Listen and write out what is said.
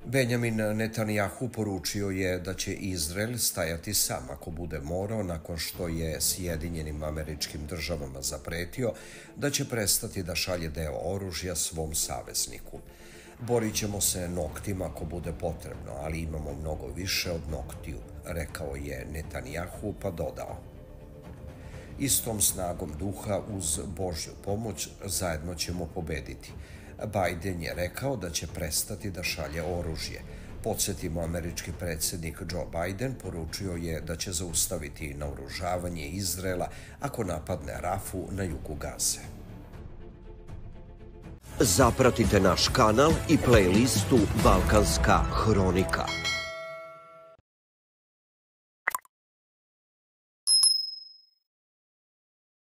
Benjamin Netanjahu poručio je da će Izrael stajati sam ako bude morao nakon što je Sjedinjenim Američkim Državama zapretio da će prestati da šalje deo oružja svom savezniku. Borit ćemo se noktima ako bude potrebno, ali imamo mnogo više od noktiju, rekao je Netanjahu pa dodao. Istom snagom duha uz Božju pomoć zajedno ćemo pobediti. Biden je rekao da će prestati da šalje oružje. Podsjetimo, američki predsjednik Joe Biden poručio je da će zaustaviti naoružavanje Izraela ako napadne Rafu na jugu Gaze. Zapratite naš kanal i playlistu Balkanska hronika.